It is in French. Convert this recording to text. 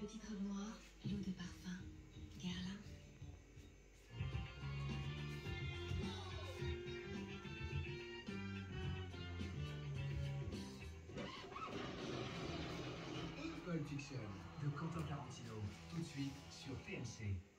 petite robe noire, l'eau de parfum, Guerlain. Pulp Fiction de Quentin Tarantino, tout de suite sur TMC.